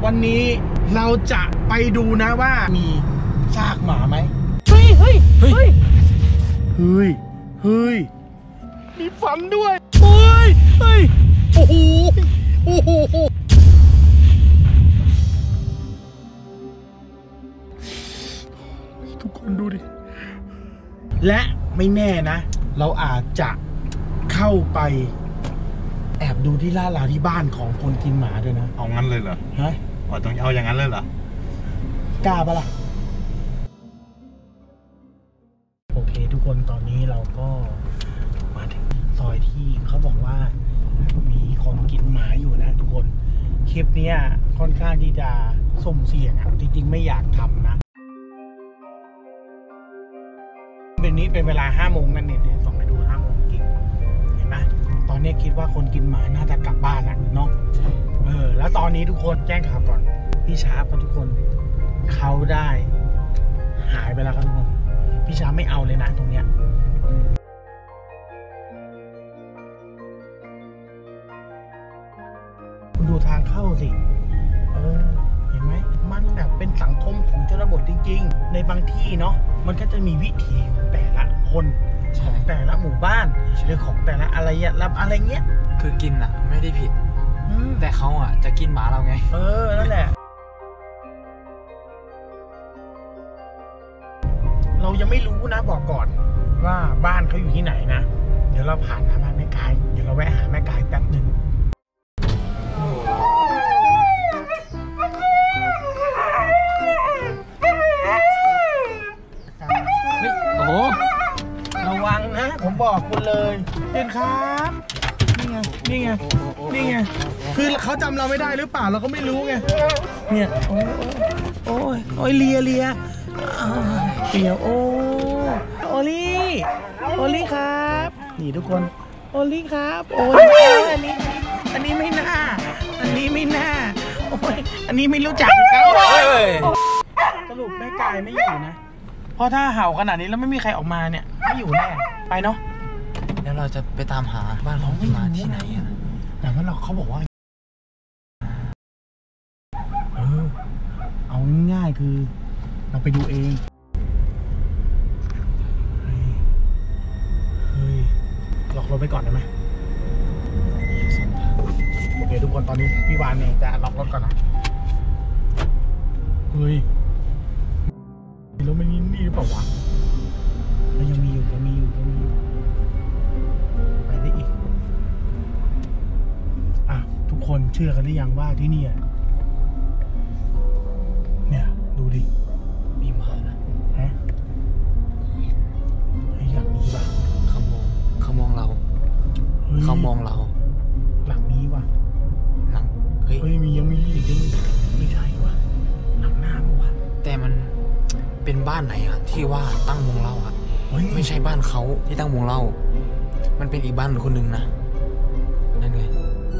วันนี้เราจะไปดูนะว่ามีซากหมาไหมเฮ้ยมีฝันด้วยเฮ้ยโอ้โหทุกคนดูดิและไม่แน่นะเราอาจจะเข้าไปแอบดูที่ล่าลาที่บ้านของคนกินหมาด้วยนะเอางั้นเลยเหรอฮะต้องเอาอย่างนั้นเลยเหรอกล้าปะล่ะโอเคทุกคนตอนนี้เราก็มาถึงซอยที่เขาบอกว่ามีคนกินหมาอยู่นะทุกคนคลิปนี้ค่อนข้างที่จะสุ่มเสี่ยงอ่ะจริงๆไม่อยากทำนะเป็นนี้เป็นเวลา5 โมงนั่นเองส่องไปดู5 โมงจริงเห็นไหมตอนนี้คิดว่าคนกินหมาน่าจะกลับบ้านแล้วเนาะแล้วตอนนี้ทุกคนแจ้งข่าวก่อนพี่ชาร์ปทุกคนเขาได้หายไปแล้วครับทุกคนพี่ชาร์ปไม่เอาเลยนะตรงเนี้ยดูทางเข้าสิเห็นไหมมันแบบเป็นสังคมของชนบทจริงๆในบางที่เนาะมันก็จะมีวิถีของแต่ละคนของแต่ละหมู่บ้านหรือของแต่ละอะไรเงี้ยคือกินอ่ะไม่ได้ผิดแต่เขาอ่ะจะกินหมาเราไงนั่นแหละเรายังไม่รู้นะบอกก่อนว่าบ้านเขาอยู่ที่ไหนนะเดี๋ยวเราผ่านหน้าบ้านแม่กายเดี๋ยวเราแวะหาแม่กายแป๊บหนึ่งโอ้โหระวังนะผมบอกคุณเลยเจนครับนี่ไงคือเขาจำเราไม่ได้หรือเปล่าเราก็ไม่รู้ไงเนี่ยโอ้ยเลียโอลี่ครับนี่ทุกคนโอลี่ครับโอ้ยอันนี้ไม่น่าโอ้ยอันนี้ไม่รู้จักเขาสรุปแม่กายไม่อยู่นะเพราะถ้าเห่าขนาดนี้แล้วไม่มีใครออกมาเนี่ยไม่อยู่แน่ไปเนาะแล้วเราจะไปตามหาบ้านของกินหมาที่ไหนอ่ะแต่ว่าเขาบอกว่าเอาง่ายๆคือเราไปดูเองล็อกรถไปก่อนได้ไหมโอเคทุกคนตอนนี้พี่วานเองจะล็อกรถก่อนนะแล้วมันนี่หรือเปล่าวะมันยังมีอยู่ไปได้อีกทุกคนเชื่อกันหรือยังว่าที่นี่เนี่ยดูดิมีหมานะฮะไอ้หลังนี้ป่ะเขามองเราหลังนี้ว่ะยังมีอีกไม่ใช่ว่ะหลังหน้าป่ะวะแต่มันเป็นบ้านไหนอะที่ว่าตั้งวงเล่าอะไม่ใช่บ้านเขาที่ตั้งวงเล่ามันเป็นอีกบ้านคนหนึ่งนะนั่นไง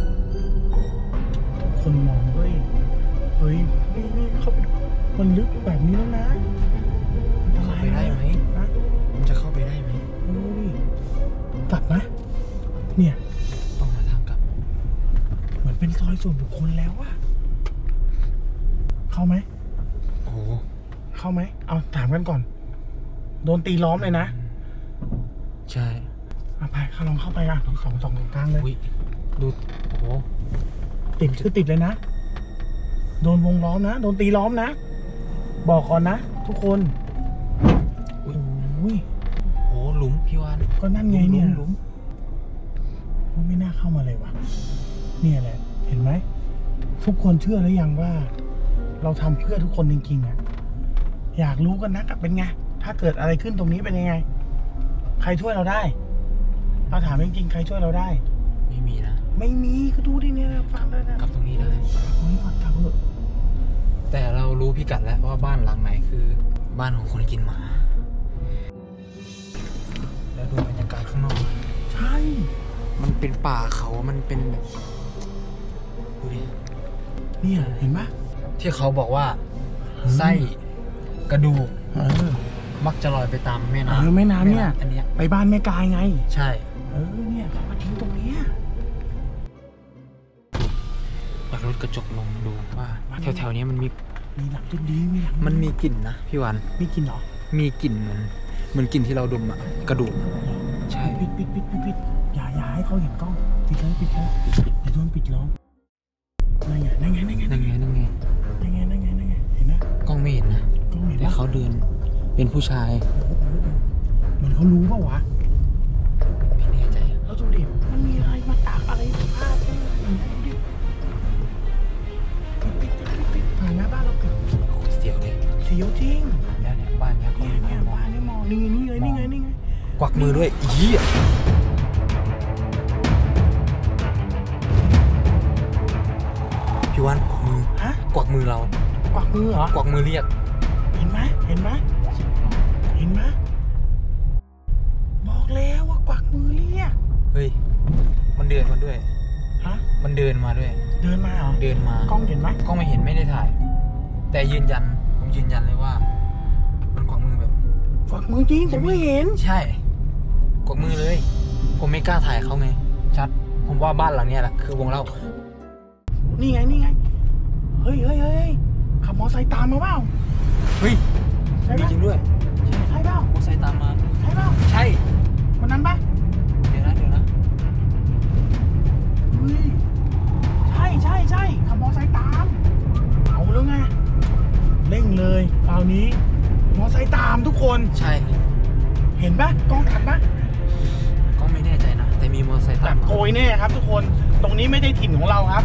คนมองนี่เข้าไปมันลึกแบบนี้แล้วนะเข้าไปได้ไหมมันจะเข้าไปได้ไหมกลับนะเนี่ยต้องมาทางกลับเหมือนเป็นซอยส่วนบุคคลแล้วอะเข้าไหมโอ้เข้าไหมเอาถามกันก่อนโดนตีล้อมเลยนะใช่ไปลองเข้าไปสองกลางเลยดูโอ้ติดเลยนะโดนวงล้อมนะโดนตีล้อมนะบอกก่อนนะทุกคนหลุมพี่วานก็นั่นไงเนี่ยหลุมไม่น่าเข้ามาเลยวะเนี่ยแหละเห็นไหมทุกคนเชื่อหรือยังว่าเราทำเพื่อทุกคนจริงๆอยากรู้กันนะเป็นไงถ้าเกิดอะไรขึ้นตรงนี้เป็นยังไงใครช่วยเราได้เราถามจริงๆใครช่วยเราได้ไม่มีนะไม่มีก็ดูดิเนี่ยฟังได้นะกลับตรงนี้ได้ตรงนี้ก่อนกลับเลยแต่เรารู้พิกัดแล้วว่าบ้านหลังไหนคือบ้านของคนกินหมาแล้วดูบรรยากาศข้างนอกใช่มันเป็นป่าเขามันเป็นแบบดูดิเนี่ยเห็นไหมที่เขาบอกว่าไส้กระดูกมักจะลอยไปตามแม่น้ำเนี่ยอันนี้ไปบ้านแม่กายไงใช่เนี่ยเขามาทิ้งตรงนี้อยากรู้กระจกลงดูว่าแถวๆนี้มันมีหนังต้นดีมีหนังมันมีกลิ่นนะพี่วันมีกลิ่นเหรอมีกลิ่นเหมือนกลิ่นที่เราดมอะกระดูกใช่ปิดอย่าให้เขาเห็นกล้องปิดเลยเดี๋ยวโดนปิดล้อมนั่นไงเห็นนะกล้องไม่เห็นนะกล้องเห็นแต่นะเขาเดินเป็นผู้ชายเหมือนเขารู้ป่าวะไม่แน่ใจแล้วดูดิมันมีอะไรมาตากอะไรผ้าดูดิปิดผ่านหน้าบ้านเราปิดโอ้เสียวเลยเสียวจริงแล้วเนี่ยบ้านเนี้ยก็เนี่ยบ้านนี่มองนี่ไงกวักมือด้วยอีพี่วันกวักมือฮะกวักมือเรากวักมือเหรอกวักมือเรียกเห็นไหมบอกแล้วว่ากวักมือเรียกเฮ้ยมันเดินมาด้วยฮะมันเดินมาด้วยเดินมาเหรอเดินมากล้องเห็นไหมกล้องไม่เห็นไม่ได้ถ่าย แต่ผมยืนยันเลยว่า มันกวักมือแบบกวักมือจริงผมไม่เห็นใช่กดมือเลย ผมไม่กล้าถ่ายเขาไง ชัด ผมว่าบ้านหลังเนี้ยแหละคือวงเล่านี่ไงเฮ้ยขับมอไซค์ตามมาเปล่าเฮ้ยใช่มีปะจริงด้วยใช่เปล่ามอไซค์ตามมาใช่เปล่าใช่คนนั้นปะเดี๋ยวนะเฮ้ยใช่ขับมอไซค์ตามเอาแล้วไงเร่งเลยคราวนี้มอไซค์ตามทุกคนใช่เห็นปะกล้องทันปะก็ไม่แน่ใจนะ แต่มีมอไซค์แบตามบมาโกยแน่ครับทุกคนตรงนี้ไม่ได้ถิ่นของเราครับ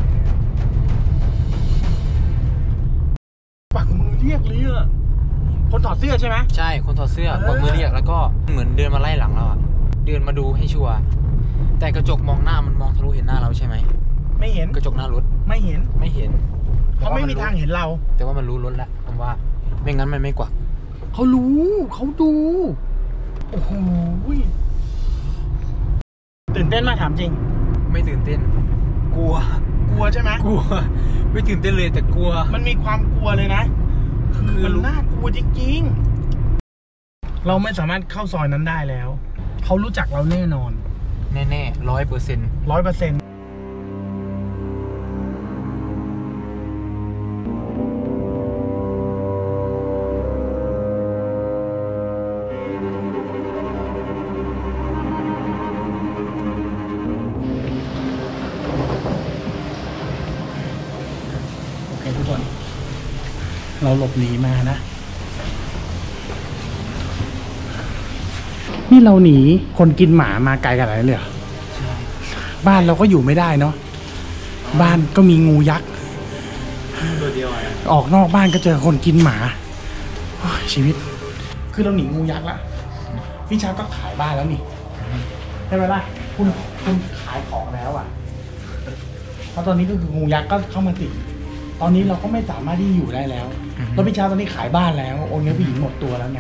กวักมือเรียกเลยอะคนถอดเสื้อใช่ไหมใช่ คนถอดเสื้อกวักมือเรียกแล้วก็เหมือนเดินมาไล่หลังเราอะเดินมาดูให้ชัวร์แต่กระจกมองหน้ามันมองทะลุเห็นหน้าเราใช่ไหมไม่เห็นกระจกหน้ารถไม่เห็นไม่เห็นเขาไม่มีทางเห็นเราแต่ว่ามันรู้รถแล้วผมว่า ไม่งั้นมันไม่กวักเขารู้เขาดูโอ้โหตื่นเต้นมาถามจริงไม่ตื่นเต้น กลัวกลัวใช่ไหมกลัว ไม่ตื่นเต้นเลยแต่กลัวมันมีความกลัวเลยนะคือมันน่ากลัวจริงๆเราไม่สามารถเข้าซอยนั้นได้แล้วเขารู้จักเราแน่นอนแน่ๆ100% 100%ทุกคนเราหลบหนีมานะนี่เราหนีคนกินหมามาไกลกันอะไรเลยเหรอบ้านเราก็อยู่ไม่ได้เนาะบ้านก็มีงูยักษ์ตัวเดียวอ่ะออกนอกบ้านก็เจอคนกินหมาโอ้ยชีวิตคือเราหนีงูยักษ์ละพี่ชาก็ขายบ้านแล้วนี่ใช่ไหมล่ะคุณขายของแล้วอ่ะเพราะตอนนี้ก็คืองูยักษ์ก็เข้ามาติดตอนนี้เราก็ไม่สามารถที่อยู่ได้แล้วแล้วพี่ชาตอนนี้ขายบ้านแล้วโอนเงินผู้หญิงหมดตัวแล้วไง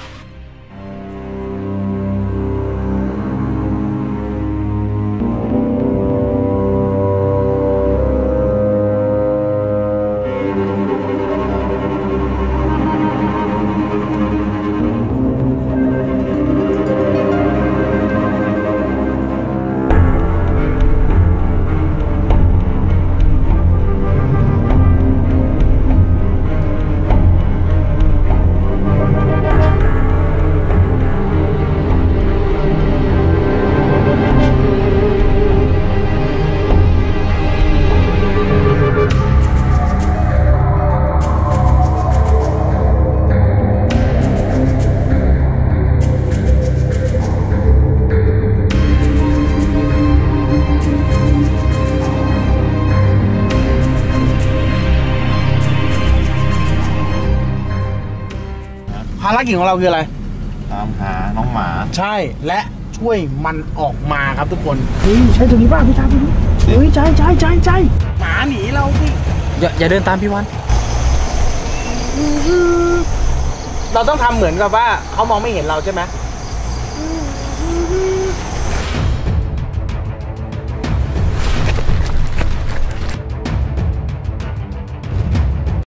ภารกิจของเราคืออะไรตามหาน้องหมาใช่และช่วยมันออกมาครับทุกคนเฮ้ยใช่ตัวนี้ป่ะพี่ชาตัวนี้เฮ้ยใช่หมาหนีเราสิอย่าเดินตามพี่วันเราต้องทำเหมือนกับว่าเขามองไม่เห็นเราใช่ไหม